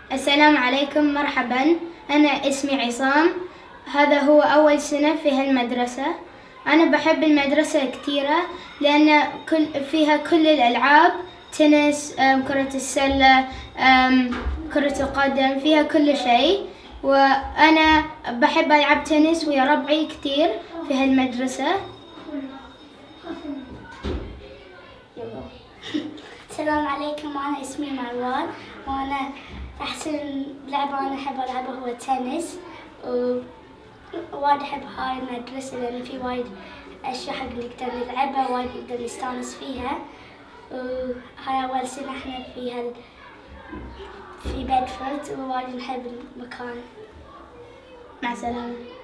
السلام عليكم، مرحبا. أنا اسمي عصام. هذا هو أول سنة في هالمدرسة. أنا بحب المدرسة كثيرة لأن فيها كل الألعاب، تنس، كرة السلة، كرة القدم، فيها كل شيء. وأنا بحب ألعب تنس ويا ربعي كثير في هالمدرسة. السلام عليكم، أنا اسمي مروان، وأنا أحسن لعبة أنا أحب ألعبها هو التنس، ووايد أحب هاي المدرسة لأن في وايد أشياء حق نقدر نلعبها، وايد نقدر نستانس فيها. وهاي أول سنة إحنا في بيدفورد، ووايد نحب المكان. مع السلامة.